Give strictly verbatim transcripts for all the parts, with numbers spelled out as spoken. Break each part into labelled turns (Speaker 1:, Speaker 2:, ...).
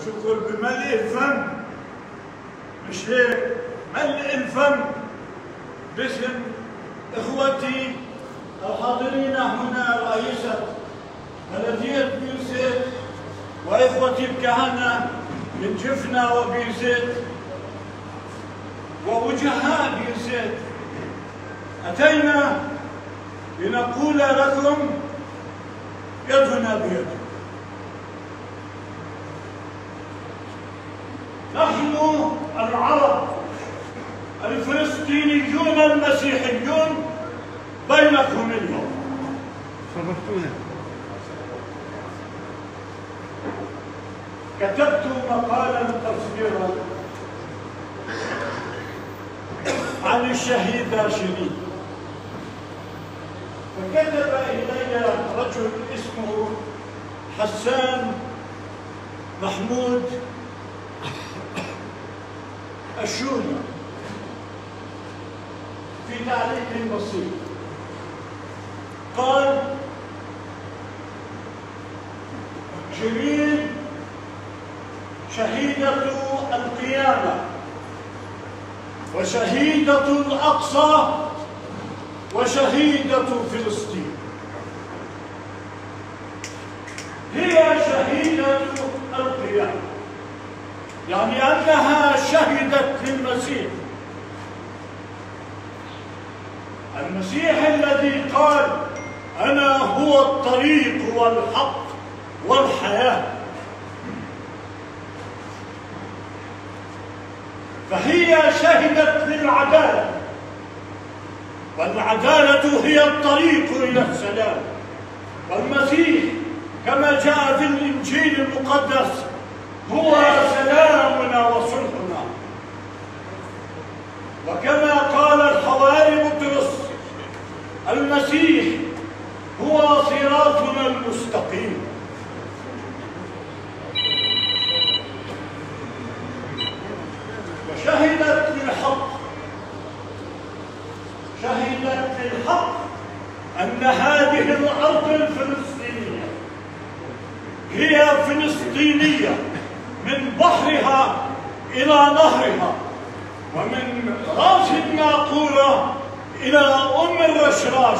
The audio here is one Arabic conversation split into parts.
Speaker 1: شكر بملء الفم، مش هيك ملء الفم باسم اخوتي الحاضرين هنا، رئيسة بلدية بير زيت واخوتي الكهنة من جفنة وبير زيت ووجهاء بير زيت. أتينا لنقول لكم يدنا بيدكم. نحن العرب الفلسطينيون المسيحيون بينكم اليوم.
Speaker 2: شرفتونا.
Speaker 1: كتبت مقالا قصيرا عن الشهيدة شيرين، فكتب إلي رجل اسمه حسان محمود الشوني في تعليق بسيط، قال: شيرين شهيدة القيامة وشهيدة الأقصى وشهيدة فلسطين. هي شهيدة القيامة، يعني أنها شهدت للمسيح، المسيح الذي قال: أنا هو الطريق والحق والحياة. فهي شهدت للعدالة، والعدالة هي الطريق إلى السلام، والمسيح كما جاء في الإنجيل المقدس هو سلامنا وصلحنا، وكما قال الحواري بطرس: المسيح هو صراطنا المستقيم. وشهدت للحق، شهدت للحق أن هذه الأرض الفلسطينية هي فلسطينية من بحرها إلى نهرها، ومن رأس الناقورة إلى أم الرشراش.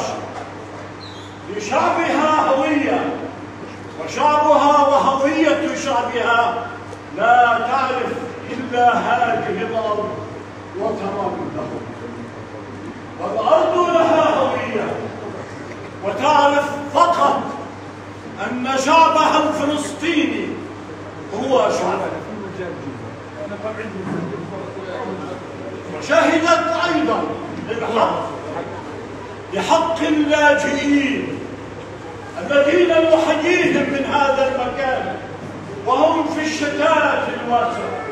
Speaker 1: لشعبها هوية، وشعبها وهوية شعبها لا تعرف إلا هذه الأرض وطن لهم، والأرض لها هوية وتعرف فقط أن شعبها الفلسطيني هو شعبها. وشهدت أيضا للحق، لحق اللاجئين الذين نحييهم من هذا المكان وهم في الشتات الواسع،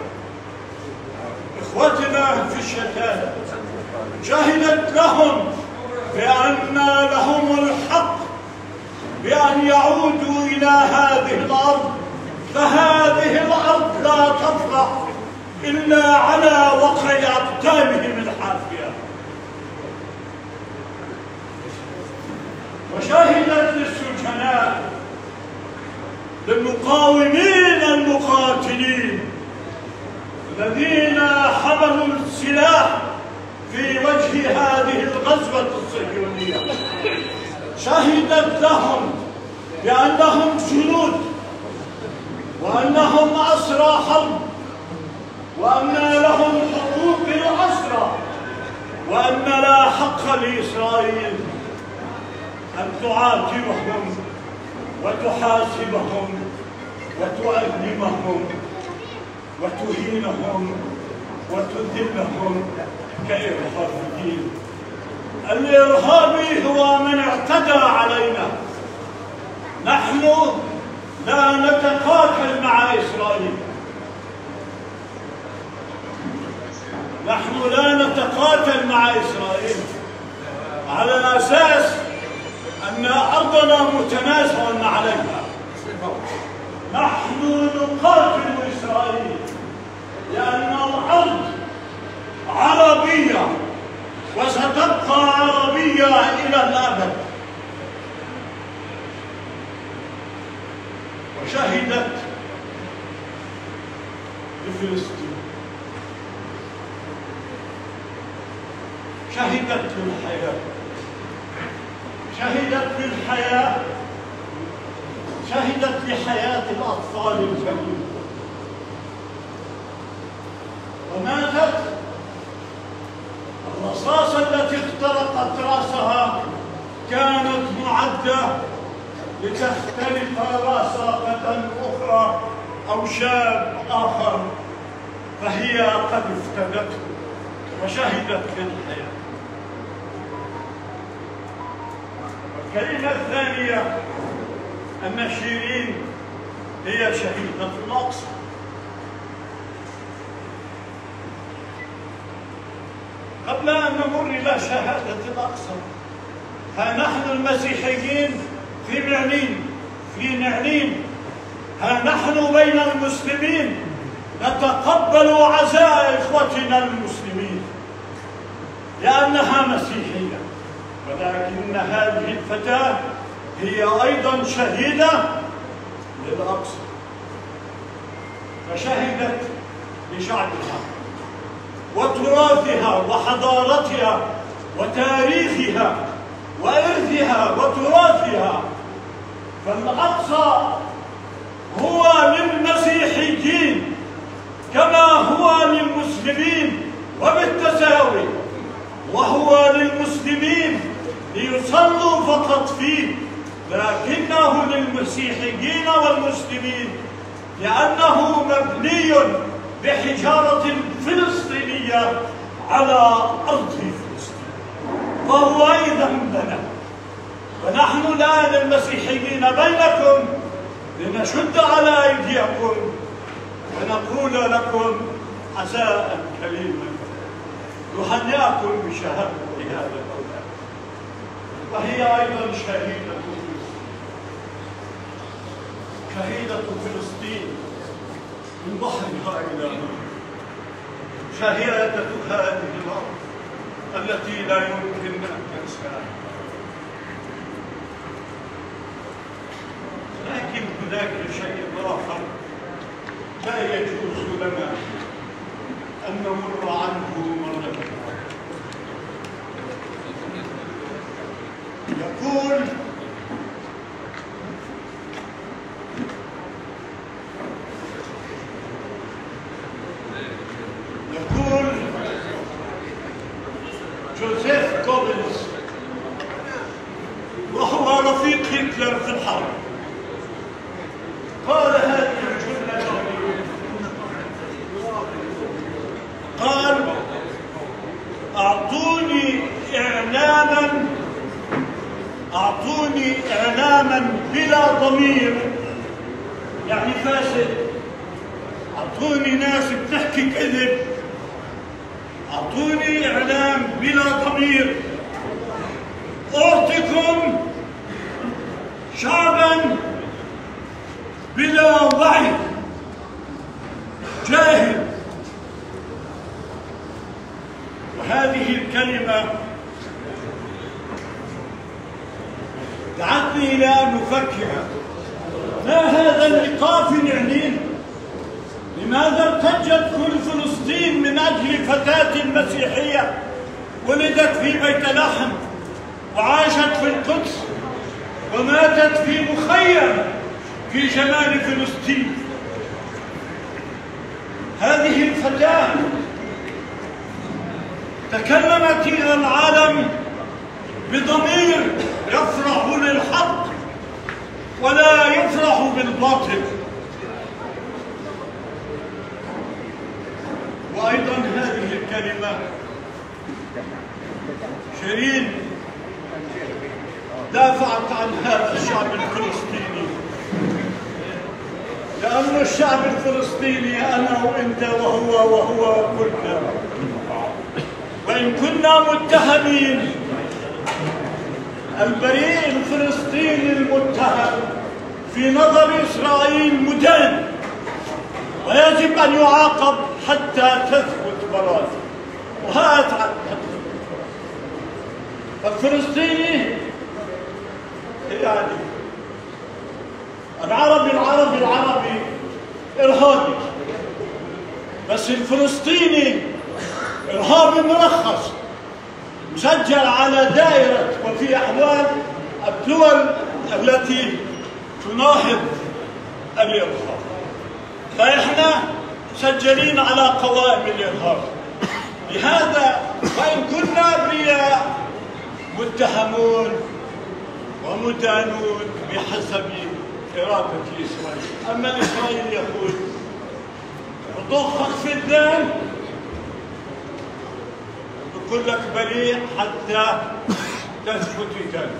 Speaker 1: إخوتنا في الشتات. شهدت لهم بأن لهم الحق بأن يعودوا إلى هذه الأرض، فهذه الأرض لا تفرح إلا على وقع أقدامهم الحافية. وشهدت للسجناء، للمقاومين المقاتلين الذين حملوا السلاح في وجه هذه الغزوة الصهيونية، شهدت لهم بأنهم جنود، وأنهم أسرى حرب، وأن لهم حقوق الأسرى، وأن لا حق لإسرائيل أن تعاتبهم وتحاسبهم وتؤلمهم وتهينهم وتذلهم كإرهابيين. الإرهابي هو من اعتدى علينا. نحن لا نتقاتل مع إسرائيل، نحن لا نتقاتل مع إسرائيل على أساس أن أرضنا متنازع عليها. نحن نقاتل إسرائيل لأن الأرض عربية وستبقى عربية إلى الأبد. وشهدت بفلسطين، شهدت بالحياة، شهدت بالحياة، شهدت لحياة الأطفال الكريمة، وماتت. الرصاصة التي اخترقت رأسها كانت معدة لتختلف راسخة أخرى أو شاب آخر، فهي قد افتدته وشهدت بالحياة. الكلمة الثانية أن شيرين هي شهيدة الأقصى. قبل أن نمر إلى شهادة الأقصى، ها نحن المسيحيين في نعلين في نعلين ها نحن بين المسلمين نتقبل عزاء إخوتنا المسلمين لأنها مسيحية، ولكن هذه الفتاة هي أيضا شهيدة للأقصى، فشهدت لشعبها وتراثها وحضارتها وتاريخها وإرثها وتراثها. فالأقصى هو للمسيحيين كما هو للمسلمين وبالتساوي، وهو للمسلمين ليصلوا فقط فيه، لكنه للمسيحيين والمسلمين لأنه مبني بحجارة فلسطينية على أرض فلسطين، فهو أيضا لنا. ونحن الآن المسيحيين بينكم لنشد على أيديكم ونقول لكم عزاء كريما نهنئكم بشهادة هذا الأولاد، وهي أيضا شهيدة فلسطين، شهيدة فلسطين من بحرها إلى بحرها، شهيدة هذه الأرض التي لا يمكن أن تنساها. لكن هناك شيء آخر لا يجوز لنا أن نمر عنه مرة. يقول يقول جوزيف جوبلز، وهو رفيق هتلر في الحرب، قال هذه الجملة جميلة، قال: أعطوني إعلاما أعطوني إعلاما بلا ضمير، يعني فاسد، أعطوني ناس بتحكي كذب، أعطوني إعلام بلا ضمير، أعطيكم شعبا بلا وعي جاهل. وهذه الكلمة دعتني إلى أن أفكر: ما هذا اللقاء في نعلين؟ لماذا ارتجت كل فلسطين من أجل فتاة مسيحية ولدت في بيت لحم وعاشت في القدس وماتت في مخيم في شمال فلسطين؟ هذه الفتاة تكلمت إلى العالم بضمير يفرح للحق ولا يفرح بالباطل. وأيضا هذه الكلمة شيرين دافعت عن هذا الشعب الفلسطيني، لأن الشعب الفلسطيني أنا وأنت وهو وهو كلنا، وإن كنا متهمين، البريء الفلسطيني المتهم في نظر إسرائيل مدان ويجب أن يعاقب حتى تثبت براءته. وهذا الفلسطيني يعني العربي العربي العربي إرهابي، بس الفلسطيني إرهابي مرخص مسجل على دائرة وفي أحوال الدول التي تناهض الإرهاب، فإحنا مسجلين على قوائم الإرهاب. لهذا وإن كنا أبرياء متهمون ومدانون بحسب إرادة إسرائيل. أما إسرائيل يقول وضخك في الدم، يقول لك بريء حتى تثبت ذلك.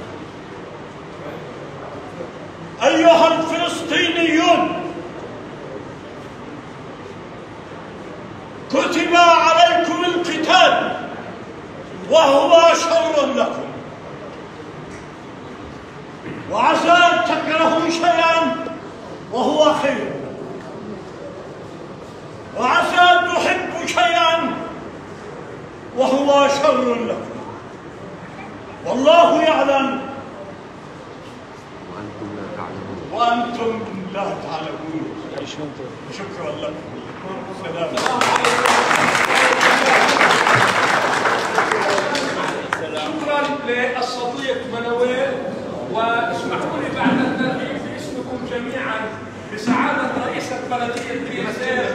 Speaker 1: أيها الفلسطينيون، كتب عليكم القتال وهو شر لكم، وعسى أن تكرهوا شيئا وهو خير، وعسى أن تحبوا شيئا وهو شر لكم، والله يعلم وأنتم لا تعلمون. شكرا لكم. السلام.
Speaker 3: شكرا للصديق منويل، واسمحوا لي بعد الترحيب باسمكم جميعا بسعادة رئيسة بلدية كريسير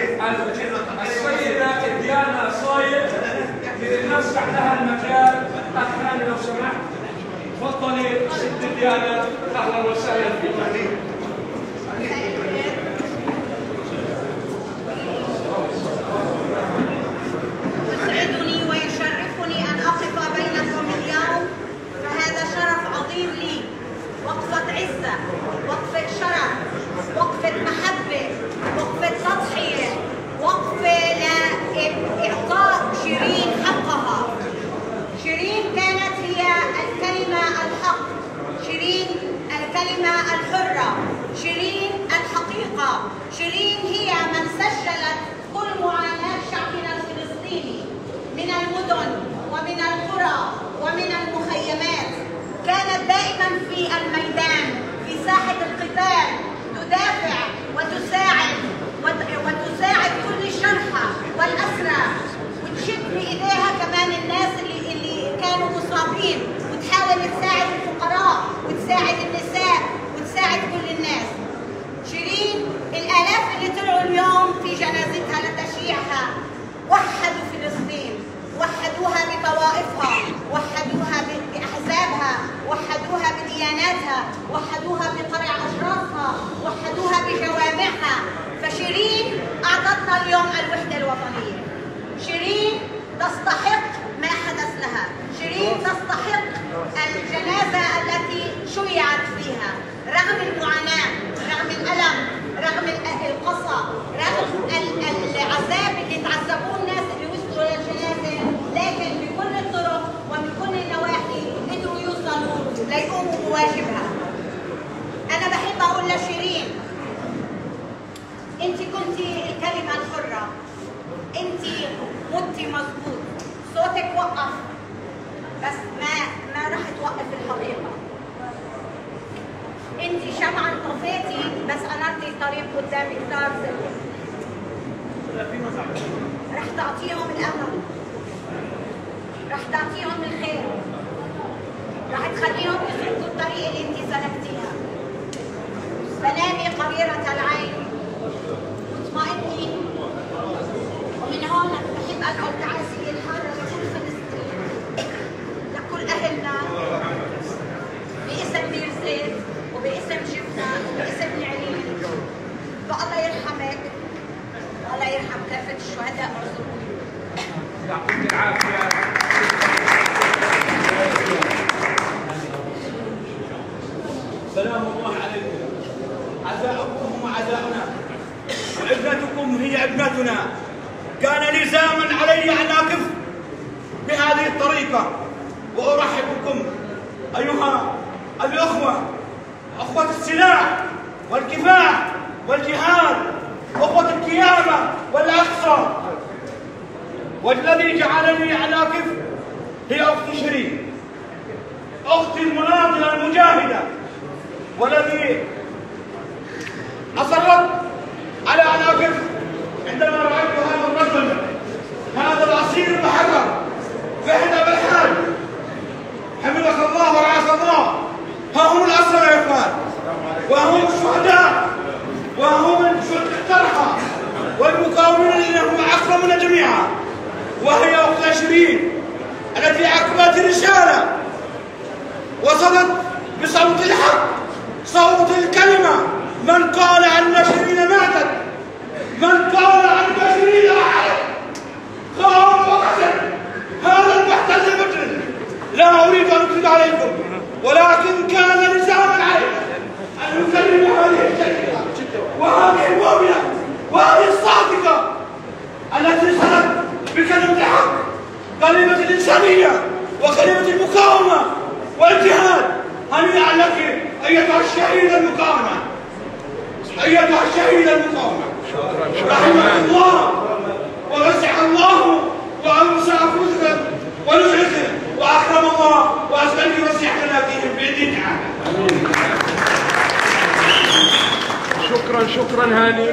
Speaker 3: السيدة ديانا صايد لنفتح لها المجال. أخي لو سمحت تفضلي ست ديانا، أهلا وسهلا فيك.
Speaker 4: يسعدني ويشرفني أن أقف بينكم اليوم، فهذا شرف عظيم لي. وقفة عزة، وقفة شرف، وقفة محبة، وقفة تضحية، وقفة لإعطاء شيرين حقها. شيرين كانت هي الكلمة الحق، شيرين الكلمة الحرة، شيرين الحقيقة، شيرين هي من سجلت كل معاناة شعبنا الفلسطيني من المدن ومن القرى ومن المخيمات. كانت دائما في الميدان في ساحة القتال تدافع وتساعد وتساعد كل الشرحى والأسرى، وتشد بإيديها كمان الناس اللي اللي كانوا مصابين، وتحاول تساعد الفقراء وتساعد النساء وتساعد كل الناس. شيرين الآلاف اللي طلعوا اليوم في جنازتها لتشييعها وحدوا فلسطين، وحدوها بطوائفها، وحدوها بأحزابها، وحدوها بدياناتها، وحدوها بقرع أشرافها، وحدوها بجوامعها. فشيرين أعطتنا اليوم الوحدة الوطنية. شيرين تستحق ما حدث لها، شيرين تستحق الجنازة التي شيعت فيها رغم المعاناة، رغم الألم، رغم القصة، رغم العذاب اللي تعذبوه الناس اللي وصلوا للجنازة، لكن بكل الطرق ومن كل النواحي قدروا يوصلوا ليقوموا بواجبها. أنا بحب أقول لشيرين، أنت كنتي الكلمة الحرة، أنت متي مظبوط، صوتك وقف، بس ما ما راح توقف الحقيقة. أنت شمعة انطفيتي بس أنرتي الطريق قدام كتار زلمة. رح تعطيهم الأمل، رح تعطيهم الخير، رح تخليهم يسلكوا الطريق اللي أنت سلكتيها. فنامي قريرة العين واطمئني. ومن هون بحب أدعو التعازي الحارة لكل فلسطين، لكل أهلنا، باسم بير زيت وباسم جبنة وباسم نعلين. فالله يرحمك والله يرحم كافة الشهداء والظلمين.
Speaker 3: يعطيك العافية.
Speaker 5: سلام الله عليكم. عزاؤكم هم عزاؤنا، وابنتكم هي ابنتنا. كان لزاما علي ان اقف بهذه الطريقة وارحبكم ايها الاخوة، اخوة السلاح والكفاح والجهاد، اخوة القيامة والاقصى. والذي جعلني ان اقف هي اختي شيرين، اختي المناضلة المجاهدة، والذي أصرت على أن أقف عندما رأيت هذا وهي أختنا شيرين التي أكملت الرسالة، وصلت بصوت الحق، صوت الكلمة. من قال أن شيرين ماتت، من قال أن شيرين رحلت، خان وقتل هذا المحتل المجرم. لا أريد أن أكذب عليكم، ولكن كان لزاما علينا أن نكرم هذه الشركة وهذه المؤمنة وهذه الصادقة التي سرت بكلمة الحق، كلمة الإنسانية وكلمة المقاومة والجهاد. هنيئا لك أيتها الشهيدة المقاومة، أيتها الشهيدة المقاومة. رحمك الله ووسع الله وأوسع فوزكم ونزعكم وأكرم الله وأسألك وسع ثلاثين بإذن تعالى.
Speaker 3: شكرا شكرا هاني.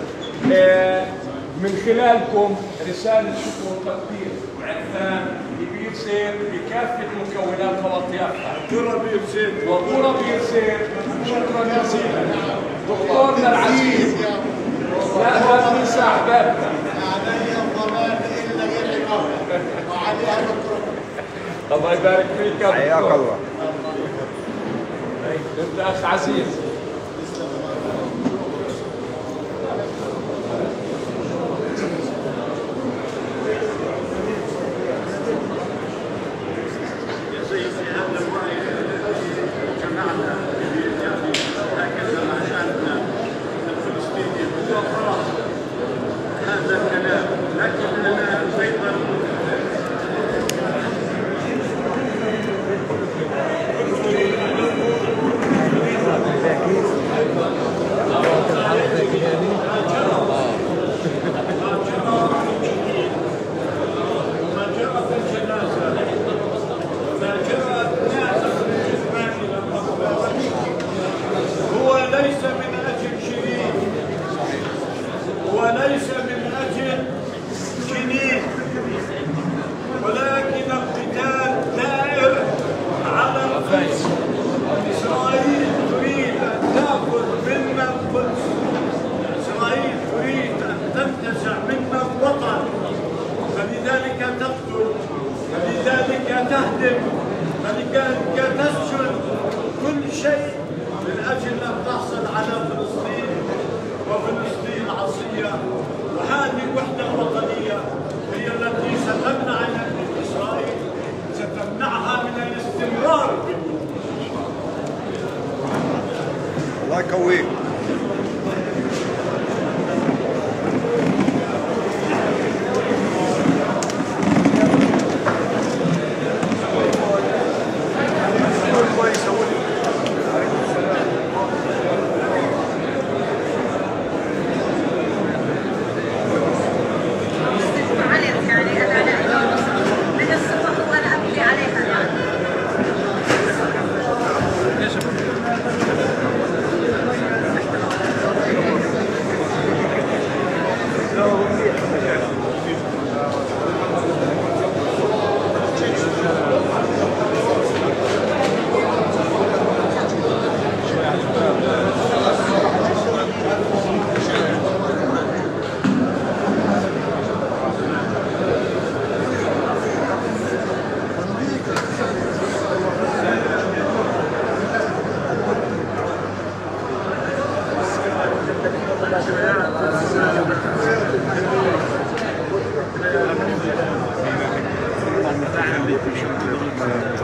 Speaker 3: من خلالكم رسالة شكر وتقدير وعرفان لبير سير بكافة مكونات خلاطياتها.
Speaker 1: دكتورة بير سير
Speaker 3: دكتورة بير سير، شكرا جزيلا. دكتورنا العزيز، لا لا ننسى أحبابنا. الله يبارك فيك يا
Speaker 2: حياك
Speaker 3: دكتور.
Speaker 2: الله.
Speaker 3: انت اخ عزيز.
Speaker 1: وليس من أجل جنين، ولكن القتال دائر على القدس. إسرائيل تريد أن تأخذ منا القدس، إسرائيل تريد أن تنتزع منا الوطن، فلذلك تقتل، فلذلك تهدم، فلذلك تسجن كل شيء من أجل أن تحصل على فلسطين، وفلسطين عصية. وهذه الوحدة الوطنية هي التي ستمنع إسرائيل، ستمنعها من الاستمرار.
Speaker 2: الله يقويك. Thank you.